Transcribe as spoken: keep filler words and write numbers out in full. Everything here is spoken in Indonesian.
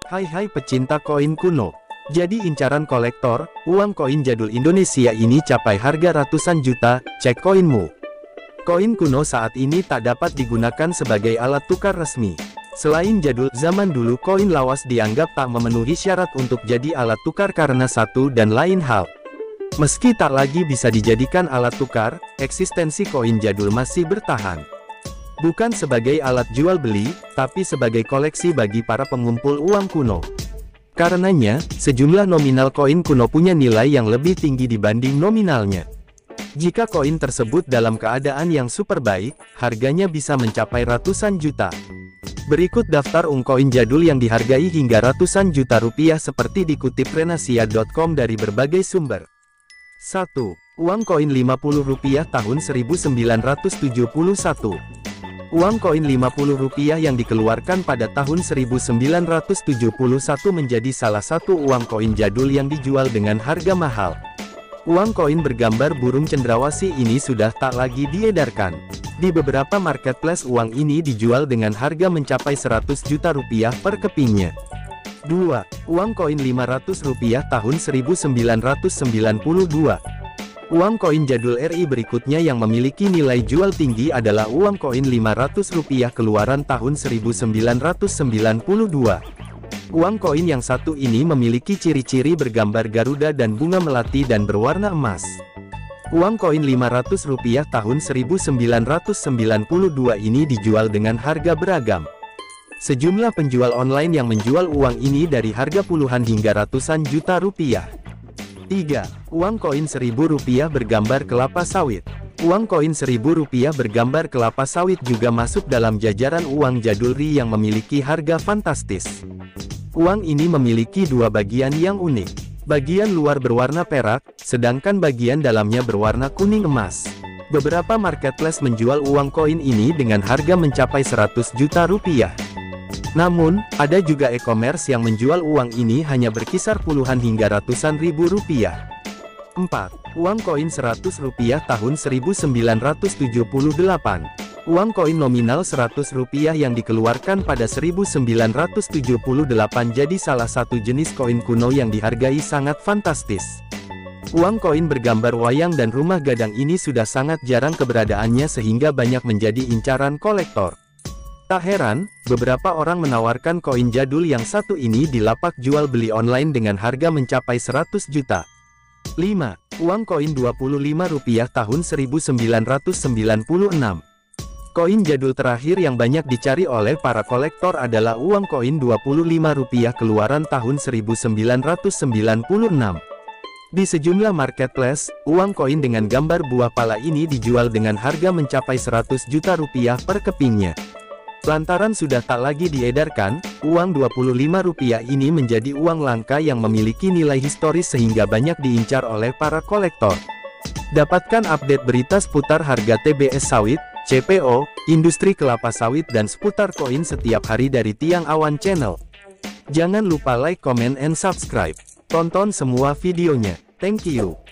Hai hai pecinta koin kuno. Jadi incaran kolektor, uang koin jadul Indonesia ini capai harga ratusan juta, cek koinmu. Koin kuno saat ini tak dapat digunakan sebagai alat tukar resmi. Selain jadul, zaman dulu koin lawas dianggap tak memenuhi syarat untuk jadi alat tukar karena satu dan lain hal. Meski tak lagi bisa dijadikan alat tukar, eksistensi koin jadul masih bertahan. Bukan sebagai alat jual beli, tapi sebagai koleksi bagi para pengumpul uang kuno. Karenanya, sejumlah nominal koin kuno punya nilai yang lebih tinggi dibanding nominalnya. Jika koin tersebut dalam keadaan yang super baik, harganya bisa mencapai ratusan juta. Berikut daftar uang koin jadul yang dihargai hingga ratusan juta rupiah seperti dikutip renasia titik com dari berbagai sumber. satu. Uang koin lima puluh rupiah tahun seribu sembilan ratus tujuh puluh satu. Uang koin lima puluh rupiah yang dikeluarkan pada tahun seribu sembilan ratus tujuh puluh satu menjadi salah satu uang koin jadul yang dijual dengan harga mahal. Uang koin bergambar burung cendrawasih ini sudah tak lagi diedarkan. Di beberapa marketplace uang ini dijual dengan harga mencapai seratus juta rupiah per kepingnya. dua. Uang koin lima ratus rupiah tahun seribu sembilan ratus sembilan puluh dua. Uang koin jadul R I berikutnya yang memiliki nilai jual tinggi adalah uang koin lima ratus rupiah keluaran tahun seribu sembilan ratus sembilan puluh dua. Uang koin yang satu ini memiliki ciri-ciri bergambar Garuda dan bunga melati dan berwarna emas. Uang koin lima ratus rupiah tahun seribu sembilan ratus sembilan puluh dua ini dijual dengan harga beragam. Sejumlah penjual online yang menjual uang ini dari harga puluhan hingga ratusan juta rupiah. tiga. Uang koin seribu rupiah bergambar kelapa sawit. Uang koin seribu rupiah bergambar kelapa sawit juga masuk dalam jajaran uang jadul R I yang memiliki harga fantastis. Uang ini memiliki dua bagian yang unik. Bagian luar berwarna perak, sedangkan bagian dalamnya berwarna kuning emas. Beberapa marketplace menjual uang koin ini dengan harga mencapai seratus juta rupiah. Namun, ada juga e-commerce yang menjual uang ini hanya berkisar puluhan hingga ratusan ribu rupiah. empat. Uang koin seratus rupiah tahun seribu sembilan ratus tujuh puluh delapan. Uang koin nominal seratus rupiah yang dikeluarkan pada seribu sembilan ratus tujuh puluh delapan jadi salah satu jenis koin kuno yang dihargai sangat fantastis. Uang koin bergambar wayang dan rumah gadang ini sudah sangat jarang keberadaannya sehingga banyak menjadi incaran kolektor. Tak heran, beberapa orang menawarkan koin jadul yang satu ini di lapak jual beli online dengan harga mencapai seratus juta. lima. Uang koin dua puluh lima rupiah tahun seribu sembilan ratus sembilan puluh enam. Koin jadul terakhir yang banyak dicari oleh para kolektor adalah uang koin dua puluh lima rupiah keluaran tahun seribu sembilan ratus sembilan puluh enam. Di sejumlah marketplace, uang koin dengan gambar buah pala ini dijual dengan harga mencapai seratus juta rupiah per kepingnya. Lantaran sudah tak lagi diedarkan, uang dua puluh lima rupiah ini menjadi uang langka yang memiliki nilai historis sehingga banyak diincar oleh para kolektor. Dapatkan update berita seputar harga T B S sawit, C P O, industri kelapa sawit dan seputar koin setiap hari dari Tiang Awan Channel. Jangan lupa like, comment, and subscribe. Tonton semua videonya. Thank you.